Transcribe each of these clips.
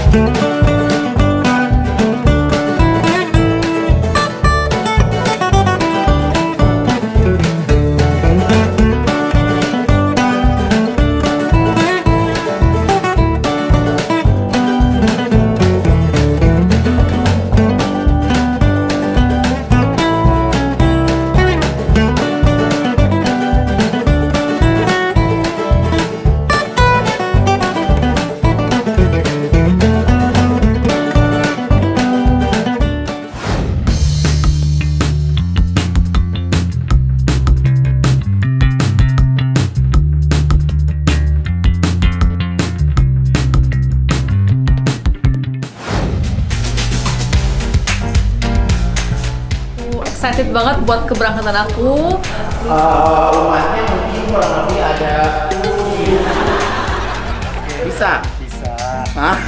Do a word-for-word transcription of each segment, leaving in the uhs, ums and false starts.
Excited banget buat keberangkatan aku. Uh, umatnya mungkin kurang lebih ada bisa Bisa. Hah?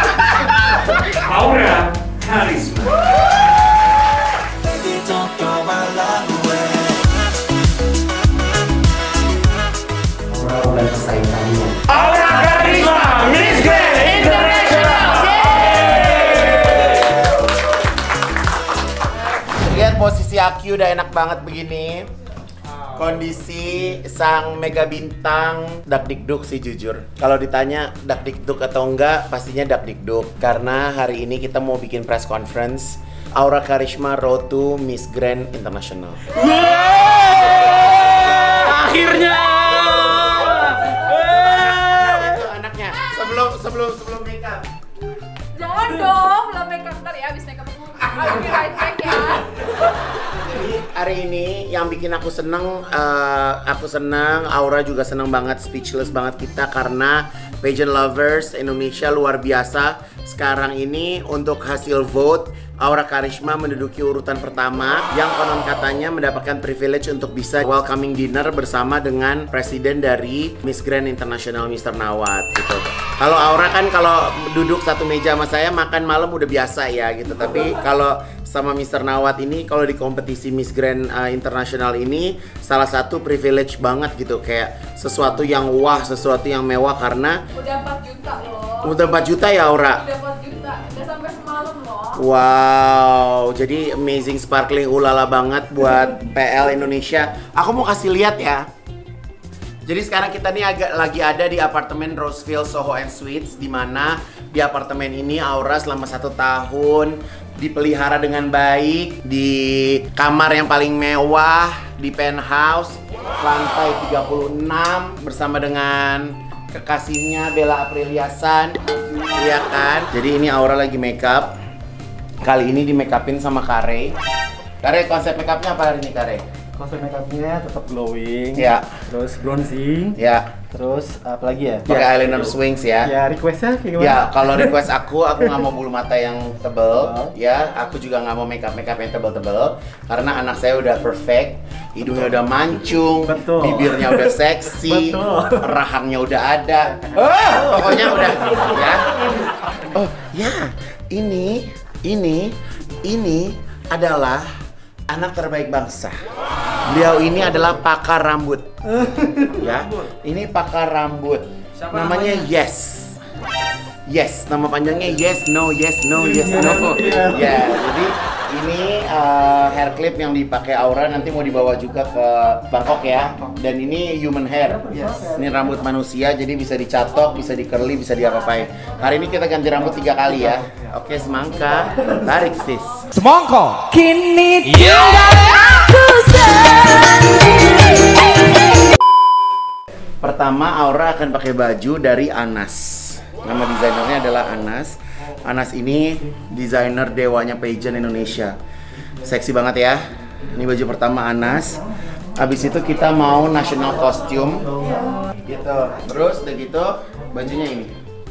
Aura Karisma. Aura udah selesai tadinya. Aura Karisma Miss Grand International. Lihat posisi Aki udah enak banget begini. Kondisi sang mega bintang dakdikduk sih jujur. Kalau ditanya dakdikduk atau enggak, pastinya dakdikduk. Karena hari ini kita mau bikin press conference Aura Karisma Road to Miss Grand International. Akhirnya. Itu anaknya. Sebelum sebelum sebelum makeup. Jangan dong, belum makeup ntar ya, abis makeup aku I'll be right back ya. Jadi hari ini yang bikin aku seneng, uh, aku seneng, Aura juga seneng banget, speechless banget kita karena pageant lovers Indonesia luar biasa. Sekarang ini untuk hasil vote, Aura Karisma menduduki urutan pertama yang konon katanya mendapatkan privilege untuk bisa welcoming dinner bersama dengan presiden dari Miss Grand International Mister Nawat gitu. Kalau Aura kan kalau duduk satu meja sama saya makan malam udah biasa ya gitu. Tapi kalau sama Mister Nawat ini kalau di kompetisi Miss Grand uh, International ini salah satu privilege banget gitu, kayak sesuatu yang wah, sesuatu yang mewah karena Udah empat juta loh. udah empat juta ya Aura. Udah empat juta, udah sampai semalam loh. Wow, jadi amazing sparkling ulala banget buat P L Indonesia. Aku mau kasih lihat ya. Jadi sekarang kita nih agak lagi ada di apartemen Rosefield Soho and Suites, di mana di apartemen ini Aura selama satu tahun dipelihara dengan baik di kamar yang paling mewah di penthouse lantai tiga puluh enam bersama dengan kekasihnya Bella Apriliasan, iya kan? Jadi ini Aura lagi makeup. Kali ini di make upin sama Kare. Kare, konsep make upnya apa hari ini Kare? Konsep makeupnya tetap glowing. Ya. Terus bronzing. Ya. Terus apa lagi ya? Pakai Ya, eyeliner swings ya. Ya requestnya kayak gimana? Ya, kalau request aku, aku nggak mau bulu mata yang tebel. Oh. Ya, aku juga nggak mau make up make up yang tebel-tebel. Karena anak saya udah perfect, hidungnya udah mancung, Betul. bibirnya udah seksi, Betul. rahangnya udah ada. Oh, pokoknya udah ya. Oh ya, ini, ini, ini adalah anak terbaik bangsa. Beliau ini adalah pakar rambut. Ya, ini pakar rambut. Namanya Yes. Yes, nama panjangnya Yes No Yes No Yes No. Ya, jadi ini uh, hair clip yang dipakai Aura nanti mau dibawa juga ke Bangkok ya. Dan ini human hair. Ini rambut manusia, jadi bisa dicatok, bisa di curly, bisa diapa-apain. Hari ini kita ganti rambut tiga kali ya. Oke, semangka, tarik sis. Semongko. Kini tinggal aku sendiri. Pertama, Aura akan pakai baju dari Anas. Nama desainernya adalah Anas. Anas ini desainer dewanya pageant Indonesia. Seksi banget ya. Ini baju pertama Anas. Abis itu kita mau national costume. Gitu. Terus udah gitu bajunya ini.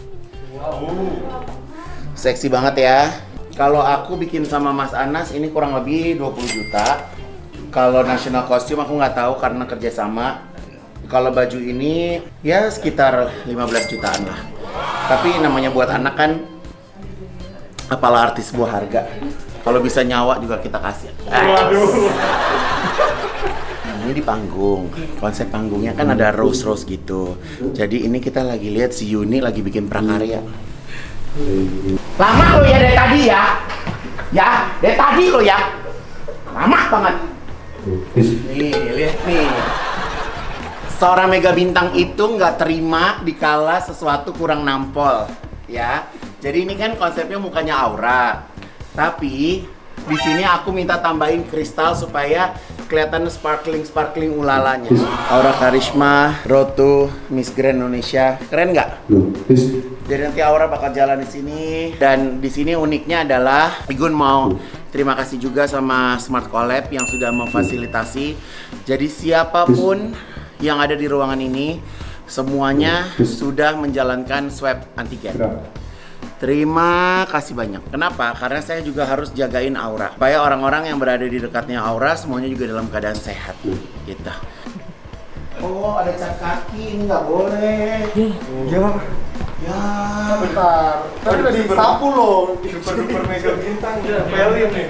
Seksi banget ya. Kalau aku bikin sama Mas Anas ini kurang lebih dua puluh juta. Kalau national costume aku nggak tahu karena kerjasama. Kalau baju ini ya sekitar lima belas jutaan lah. Tapi namanya buat anak kan, apalah artis sebuah harga. Kalau bisa nyawa juga kita kasih. Waduh. Ini di panggung, konsep panggungnya kan ada rose-rose gitu. Jadi ini kita lagi lihat si Yuni lagi bikin prakarya. Lama lo ya dari tadi ya. Ya, dari tadi lo ya. Lama banget. Nih, lihat nih. Seorang mega bintang itu nggak terima dikala sesuatu kurang nampol, ya. Jadi ini kan konsepnya mukanya Aura. Tapi di sini aku minta tambahin kristal supaya kelihatan sparkling-sparkling ulalanya. Aura Karisma, Road to Miss Grand Indonesia. Keren nggak? Jadi nanti Aura bakal jalan di sini. Dan di sini uniknya adalah Igun mau terima kasih juga sama Smart Collab yang sudah memfasilitasi. Jadi siapapun yang ada di ruangan ini semuanya sudah menjalankan swab antigen. Terima kasih banyak. Kenapa? Karena saya juga harus jagain Aura supaya orang-orang yang berada di dekatnya Aura semuanya juga dalam keadaan sehat. Gitu. Oh, ada cat kaki, ini nggak boleh. Ya, Ya, bentar. Tadi udah disapu loh. Super-super mega bintang udah pelin nih.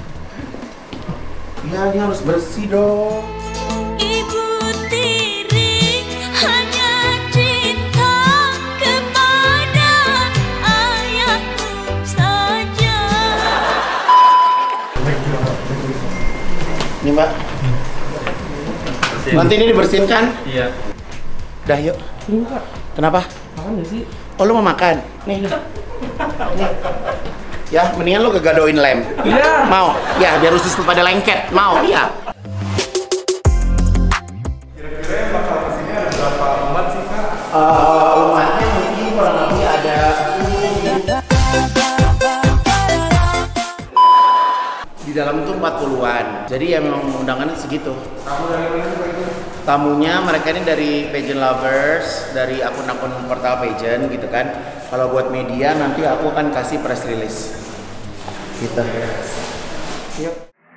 ya ini harus bersih dong. Ibu tiri hanya cinta kepada ayahku saja. Ini Mbak. Nanti ini dibersihin kan? Iya. Dah yuk. Ini Kak, Kenapa? makan gak sih? Oh lu mau makan? Nih. Nih. Ya, mendingan lu kegadoin lem. Iya. Mau? Ya, biar usus lu pada lengket. Mau? Iya. Kira-kira yang bakal kesini ada berapa umat sih Kak? Uh, umatnya mungkin kurang lebih ada di dalam itu empat puluhan. Jadi ya memang undangannya segitu. Kamu dari mana itu? Tamunya mereka ini dari pageant lovers, dari akun-akun portal pageant gitu kan. Kalau buat media nanti aku akan kasih press release. Gitu. Yuk.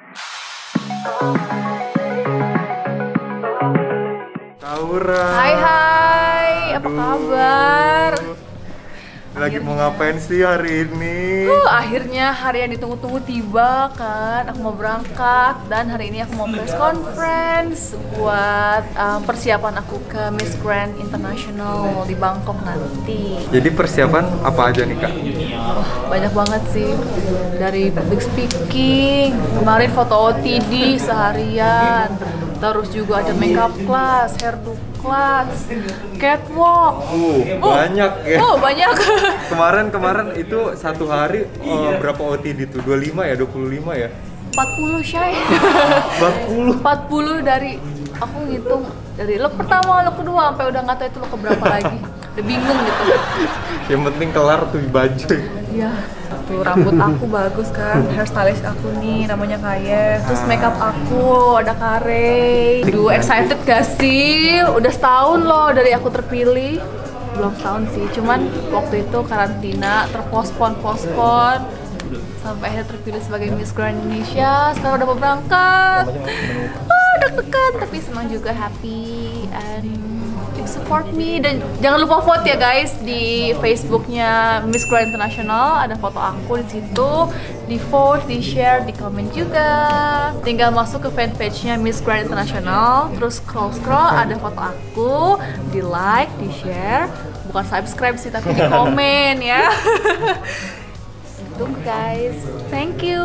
Aura. Hai hai, apa kabar? Lagi mau ngapain sih hari ini? Uh, akhirnya hari yang ditunggu-tunggu tiba kan. Aku mau berangkat dan hari ini aku mau press conference buat um, persiapan aku ke Miss Grand International di Bangkok nanti. Jadi persiapan apa aja nih Kak? Banyak banget sih, dari public speaking, kemarin foto O T D seharian, terus juga ada makeup class, hairdo class, catwalk. Uh, banyak ya. Oh banyak. Kemarin-kemarin itu satu hari uh, berapa O T D itu? dua puluh lima ya? dua puluh lima ya? empat puluh Shay. empat puluh? empat puluh dari, aku ngitung dari look pertama, look kedua, sampai udah nggak tahu itu look keberapa lagi. Udah bingung gitu. Yang penting kelar tuh baju. Iya, tuh rambut aku bagus kan, hairstylist aku nih namanya Kaye, terus makeup aku ada Kare. Duh, excited gak sih? Udah setahun loh dari aku terpilih. Belum setahun sih, cuman waktu itu karantina, terpospon-pospon sampai akhirnya terpilih sebagai Miss Grand Indonesia. Sekarang udah mau berangkat. Oh, deg-degan tapi senang juga, happy and keep support me. Dan jangan lupa vote ya guys di Facebooknya Miss Grand International, ada foto aku di situ. Di vote, di share, di komen juga. Tinggal masuk ke fanpage-nya Miss Grand International, terus scroll scroll ada foto aku, di like, di share, bukan subscribe sih tapi di komen ya. Tunggu guys, thank you.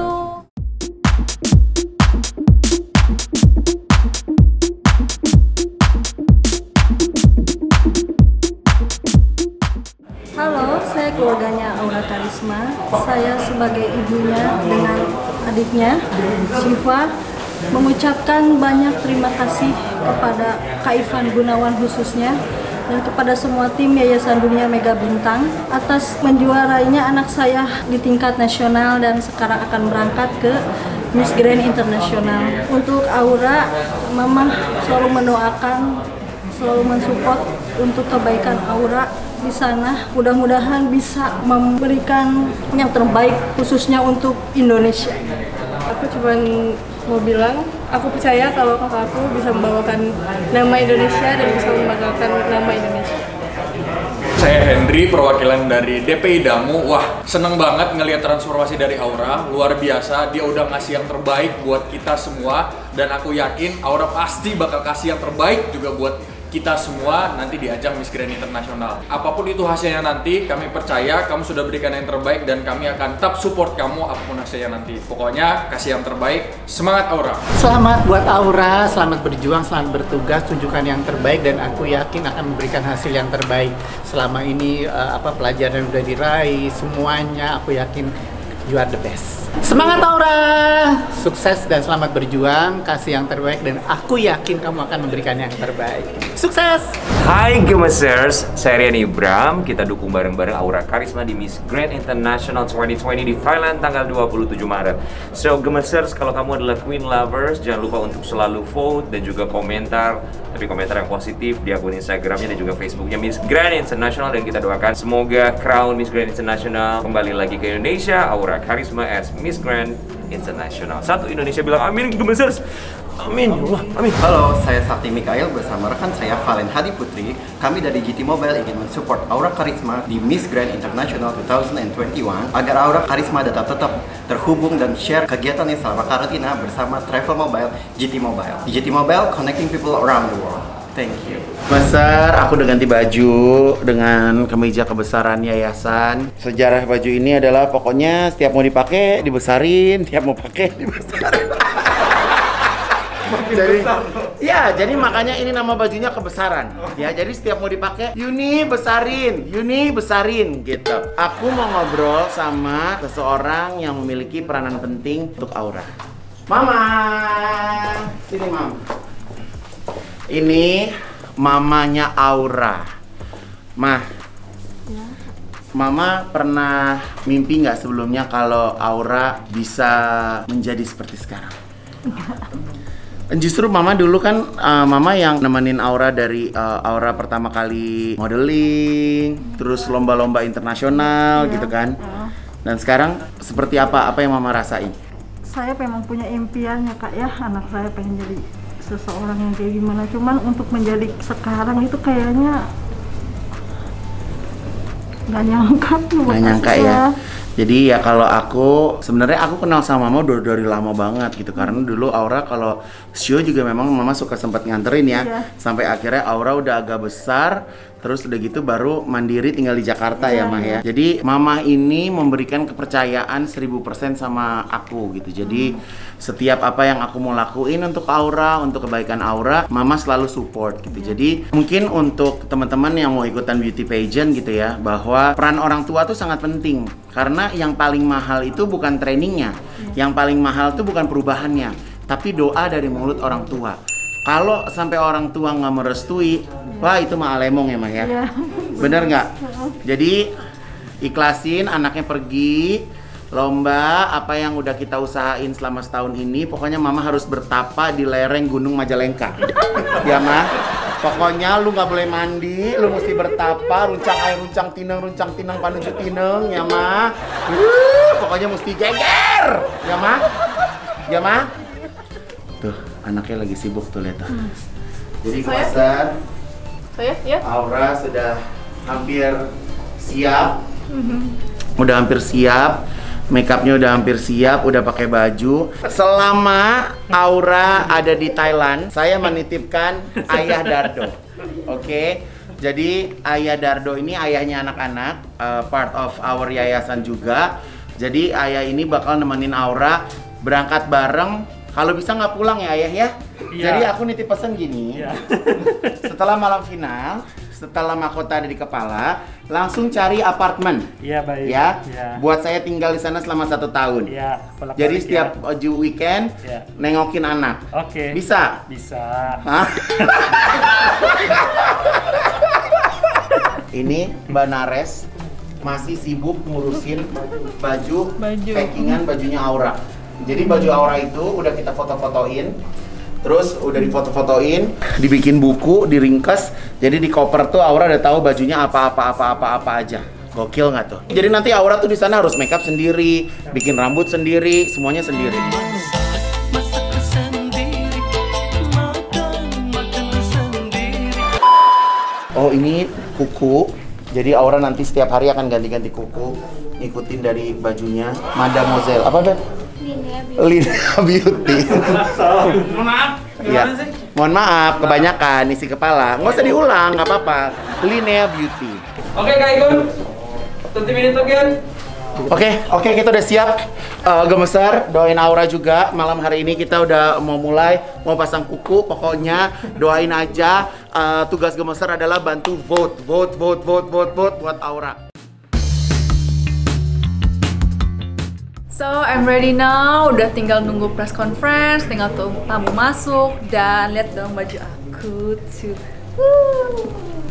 Halo, saya keluarganya Aura Karisma. Saya sebagai ibunya dengan adiknya, Syifa, mengucapkan banyak terima kasih kepada Kak Ivan Gunawan khususnya dan kepada semua tim Yayasan Dunia Mega Bintang atas menjuarainya anak saya di tingkat nasional dan sekarang akan berangkat ke Miss Grand International. Untuk Aura, Mama selalu mendoakan, selalu mensupport untuk kebaikan Aura di sana. Mudah-mudahan bisa memberikan yang terbaik khususnya untuk Indonesia. Aku cuma mau bilang, aku percaya kalau kakakku bisa membawakan nama Indonesia dan bisa membanggakan nama Indonesia. Saya Henry, perwakilan dari D P I Damu. Wah, seneng banget ngelihat transformasi dari Aura. Luar biasa, dia udah ngasih yang terbaik buat kita semua. Dan aku yakin Aura pasti bakal kasih yang terbaik juga buat kita semua nanti di ajang Miss Grand Internasional. Apapun itu hasilnya nanti, kami percaya kamu sudah berikan yang terbaik dan kami akan tetap support kamu apapun hasilnya nanti. Pokoknya kasih yang terbaik. Semangat Aura. Selamat buat Aura, selamat berjuang, selamat bertugas, tunjukkan yang terbaik dan aku yakin akan memberikan hasil yang terbaik. Selama ini uh, apa pelajaran yang udah diraih, semuanya aku yakin you are the best. Semangat Aura, sukses dan selamat berjuang, kasih yang terbaik dan aku yakin kamu akan memberikan yang terbaik. Sukses! Hai Gemesers, saya Rian Ibram. Kita dukung bareng-bareng Aura Karisma di Miss Grand International dua ribu dua puluh di Thailand tanggal dua puluh tujuh Maret. So Gemesers, kalau kamu adalah Queen Lovers, jangan lupa untuk selalu vote dan juga komentar, tapi komentar yang positif di akun Instagramnya dan juga Facebooknya Miss Grand International, dan kita doakan semoga crown Miss Grand International kembali lagi ke Indonesia. Aura Karisma as Miss Grand International. Satu Indonesia bilang amin, Gemesers. Amin, ya Allah, amin. Halo, saya Sakti Mikael bersama rekan saya Valen Hadi Putri. Kami dari G T Mobile ingin mensupport Aura Karisma di Miss Grand International dua ribu dua puluh satu agar Aura Karisma tetap tetap terhubung dan share kegiatannya selama karantina bersama Travel Mobile G T Mobile. G T Mobile, connecting people around the world. Thank you. Besar, aku udah ganti baju dengan kemeja kebesaran yayasan. Sejarah baju ini adalah pokoknya setiap mau dipakai dibesarin, tiap mau pakai dibesarin. Jadi, ya, jadi makanya ini nama bajunya kebesaran. Ya, jadi setiap mau dipakai, Yuni besarin, Yuni besarin, gitu. Aku mau ngobrol sama seseorang yang memiliki peranan penting untuk Aura. Mama, sini Mam. Ini mamanya Aura. Mah, Mama pernah mimpi nggak sebelumnya kalau Aura bisa menjadi seperti sekarang? Justru Mama dulu kan, uh, Mama yang nemenin Aura dari uh, Aura pertama kali modeling, terus lomba-lomba internasional, iya, gitu kan. Uh. Dan sekarang seperti apa? Apa yang Mama rasain? Saya memang punya impian ya Kak ya, anak saya pengen jadi seseorang yang kayak gimana. Cuman untuk menjadi sekarang itu kayaknya nggak nyangka. Nggak nyangka ya. Jadi ya kalau aku, sebenarnya aku kenal sama Mama udah dari lama banget gitu. Karena dulu Aura kalau show juga memang Mama suka sempat nganterin ya, iya. Sampai akhirnya Aura udah agak besar, terus udah gitu baru mandiri tinggal di Jakarta, iya, ya Mah ya. Jadi Mama ini memberikan kepercayaan seribu persen sama aku gitu. Jadi hmm. setiap apa yang aku mau lakuin untuk Aura, untuk kebaikan Aura, Mama selalu support gitu. Iya. Jadi mungkin untuk teman-teman yang mau ikutan beauty pageant gitu ya, bahwa peran orang tua tuh sangat penting. Karena yang paling mahal itu bukan trainingnya, yang paling mahal itu bukan perubahannya, tapi doa dari mulut orang tua. Kalau sampai orang tua nggak merestui, wah itu mah alemong ya Mah ya, bener nggak? Jadi ikhlasin anaknya pergi lomba, apa yang udah kita usahain selama setahun ini, pokoknya Mama harus bertapa di lereng Gunung Majalengka, ya Mah. Pokoknya lu nggak boleh mandi, lu mesti bertapa, runcang air, runcang tineng, runcang tineng, panuju tineng, ya Mah. Uh, pokoknya mesti geger, ya Mah, ya Mah. Tuh, anaknya lagi sibuk tuh lihat. Hmm. Jadi Gemesers, saya, ya. Aura sudah hampir siap, Mm-hmm. udah hampir siap. Makeupnya udah hampir siap, udah pakai baju. Selama Aura ada di Thailand, saya menitipkan Ayah Dardo. Oke, okay? Jadi Ayah Dardo ini ayahnya anak-anak, uh, part of our yayasan juga. Jadi ayah ini bakal nemenin Aura berangkat bareng. Kalau bisa nggak pulang ya Ayah ya. Iya. Jadi aku nitip pesan gini. Iya. Setelah malam final, setelah mahkota ada di kepala, langsung cari apartemen. Iya baik. Ya, ya. Buat saya tinggal di sana selama satu tahun. Iya. Jadi setiap ya. weekend ya. nengokin anak. Oke. Bisa. Bisa. Hah? Ini Mbak Nares masih sibuk ngurusin baju, baju. packingan bajunya Aura. Jadi baju Aura itu udah kita foto-fotoin, terus udah difoto-fotoin, dibikin buku, diringkas. Jadi di koper tuh Aura udah tahu bajunya apa-apa-apa-apa-apa aja. Gokil nggak tuh? Jadi nanti Aura tuh di sana harus makeup sendiri, bikin rambut sendiri, semuanya sendiri. Oh ini kuku. Jadi Aura nanti setiap hari akan ganti-ganti kuku, ngikutin dari bajunya. Mademoiselle apa Ben? Linea Beauty. Linea Beauty. Maaf. Iya. Mohon maaf, kebanyakan isi kepala. Nggak usah diulang, nggak apa-apa. Linea Beauty. Oke Kak Igun, twenty minutes again. Oke, oke kita udah siap. Uh, Gemeser, doain Aura juga. Malam hari ini kita udah mau mulai, mau pasang kuku. Pokoknya doain aja. Uh, tugas Gemeser adalah bantu vote, vote, vote, vote, vote, vote buat Aura. So, I'm ready now. Udah tinggal nunggu press conference, tinggal tunggu tamu masuk, dan lihat dong baju aku tuh. Woo.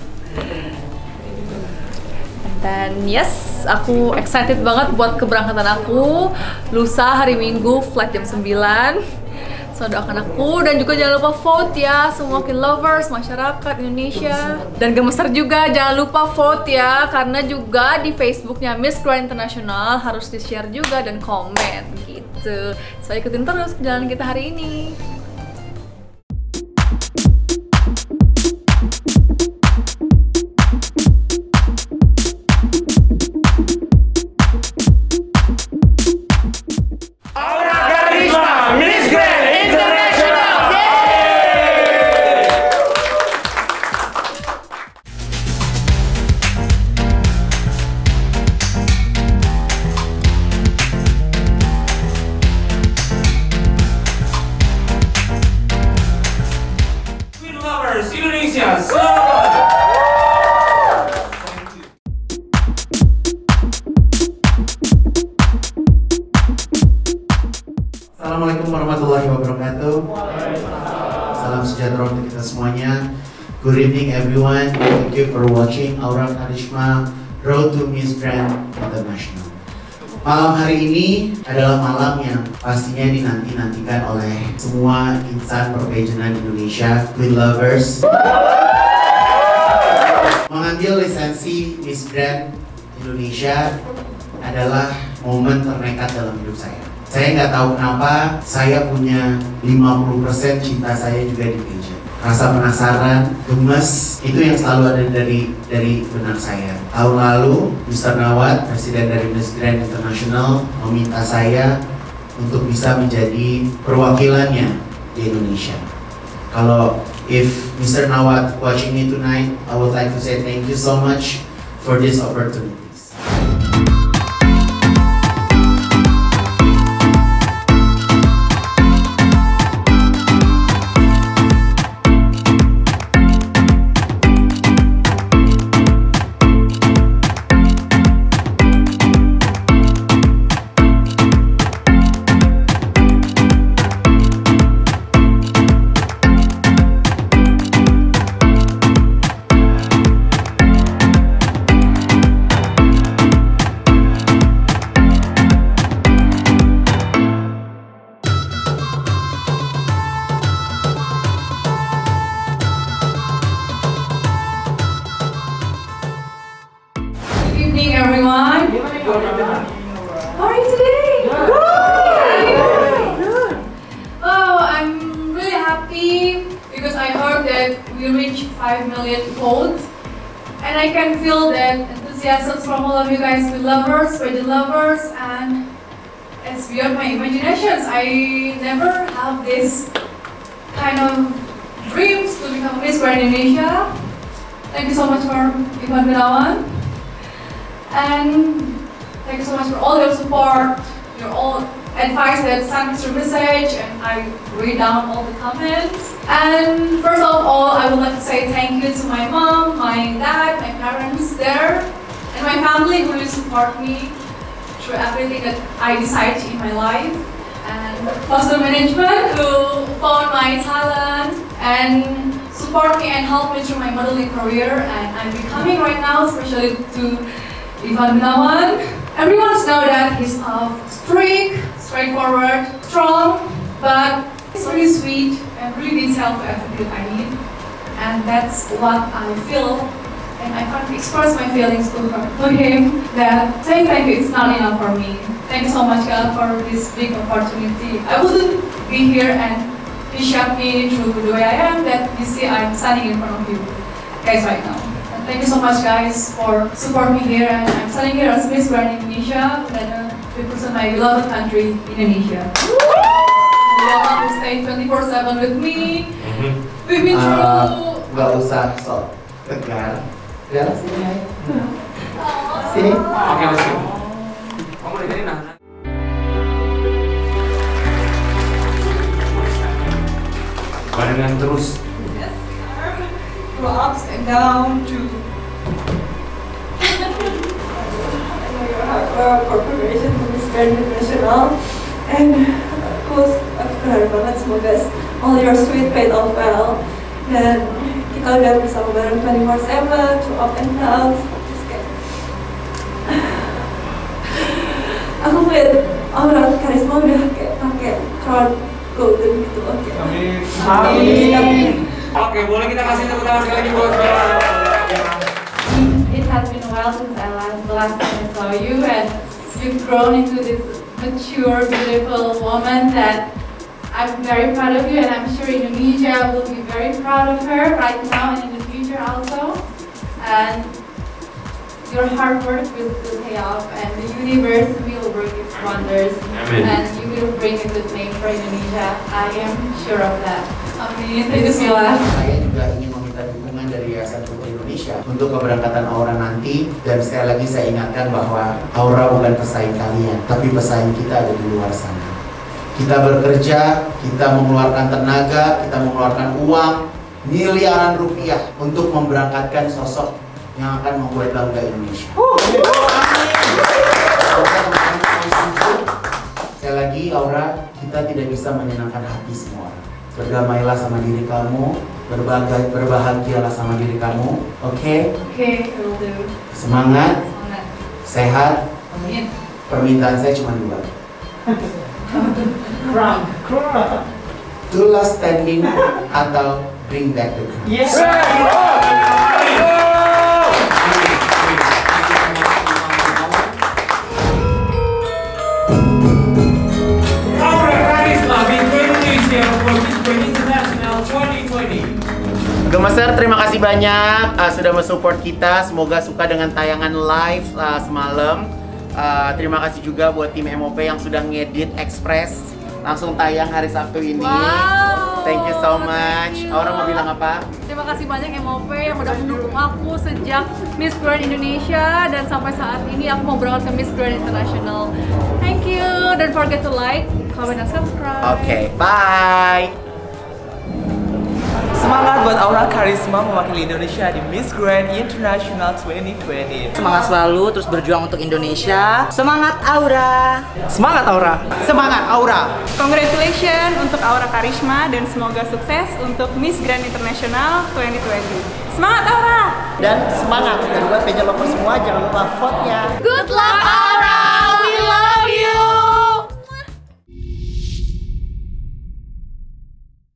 Dan yes, aku excited banget buat keberangkatan aku. Lusa hari Minggu, flight jam sembilan. So, doakan aku dan juga jangan lupa vote ya, semua Queen lovers, masyarakat Indonesia. Dan Gemeser juga jangan lupa vote ya, karena juga di Facebooknya Miss Grand International harus di-share juga dan komen gitu. So, ikutin terus perjalanan kita hari ini. Assalamualaikum warahmatullahi wabarakatuh. Salam sejahtera untuk kita semuanya. Good evening everyone. Thank you for watching Aura Karisma Road to Miss Grand International. Malam hari ini adalah malam yang pastinya dinanti-nantikan oleh semua insan perpageantan Indonesia, Queen lovers. Mengambil lisensi Miss Grand Indonesia adalah momen ternekat dalam hidup saya. Saya nggak tahu kenapa, saya punya lima puluh persen cinta saya juga di pageant. Rasa penasaran, gemes, itu yang selalu ada dari dari benak saya. Tahun lalu, Mister Nawat, presiden dari Miss Grand International, meminta saya untuk bisa menjadi perwakilannya di Indonesia. Kalau if Mister Nawat watching me tonight, I would like to say thank you so much for this opportunity. Everyone, how are you today? Good. Oh, I'm really happy because I heard that we reached five million votes, and I can feel that enthusiasm from all of you guys, with lovers, pageant lovers, and it's beyond my imaginations. I never have this kind of dreams to become Miss Grand Indonesia. Thank you so much for Ivan Gunawan. And thank you so much for all your support, your all advice that sent me through message, and I read down all the comments. And first of all, I would like to say thank you to my mom, my dad, my parents there, and my family who really support me through everything that I decide in my life. And Foster Management who found my talent and support me and help me through my modeling career, and I'm becoming right now, especially to Ivan Gunawan. Everyone knows that he's tough, strict, straightforward, strong, but he's really sweet and really detailed to everything I need. And that's what I feel, and I can't express my feelings to, her, to him, that saying thank you is not enough for me. Thank you so much, God, for this big opportunity. I wouldn't be here, and he shaped me through the way I am, that you see I'm standing in front of you guys right now. Thank you so much, guys, for supporting me here, and I'm standing here as Miss Grand Indonesia, and uh, represent my beloved country, Indonesia. You want to stay twenty-four seven with me, Uh, Gak usah sok tegar. Ya, sini aja. Sini. Oke, masih. Kamu dari tadi nahan. Barengan terus. Go ups and down to. For preparation for Miss Grand International, and course aku berharap banget semoga all your sweet paid off well, dan kita udah bersama bareng twenty-four seven to up and down. Just kayak aku lihat aura karisma udah kayak pakai crown golden gitu. Oke. Amin. Amin. Oke, boleh kita kasih tepuk tangan sekali lagi buat Bella. It has been a while since I last, the last time I saw you, and you've grown into this mature, beautiful woman that I'm very proud of you, and I'm sure Indonesia will be very proud of her right now and in the future also. And your hard work will, will pay off, and the universe will work its wonders. Amen. And you will bring a good name for Indonesia. I am sure of that. Amin. Thank you, Mila. Saya juga ingin meminta dukungan dari Yayasan Putri Indonesia untuk keberangkatan Aura nanti, dan sekali lagi saya ingatkan bahwa Aura bukan pesaing kalian, tapi pesaing kita ada di luar sana. Kita bekerja, kita mengeluarkan tenaga, kita mengeluarkan uang miliaran rupiah untuk memberangkatkan sosok yang akan membuat bangga Indonesia. Sekali lagi Aura, kita tidak bisa menyenangkan hati semua orang. Berdamailah sama diri kamu, berbahagia, berbahagialah sama diri kamu, oke? Okay? Oke, okay, will do. Semangat, Semangat. Sehat. Amin. Permintaan saya cuma dua. Crown. Tula standing atau bring back the crown. Yes. Gemeser, terima kasih banyak uh, sudah mensupport kita. Semoga suka dengan tayangan live uh, semalam. Uh, terima kasih juga buat tim M O P yang sudah ngedit Express langsung tayang hari Sabtu ini. Wow. Thank you so much. Aura mau bilang apa? Terima kasih banyak M O P yang udah mendukung aku sejak Miss Grand Indonesia, dan sampai saat ini aku mau berangkat ke Miss Grand International. Thank you. Don't forget to like, comment, and subscribe. Oke, okay, bye. Semangat buat Aura Karisma mewakili Indonesia di Miss Grand International twenty twenty. Semangat selalu, terus berjuang untuk Indonesia. Semangat Aura. Semangat Aura. Semangat Aura. Congratulations untuk Aura Karisma dan semoga sukses untuk Miss Grand International twenty twenty. Semangat Aura. Dan semangat, dan buat pageant lovers semua jangan lupa vote-nya. Good luck.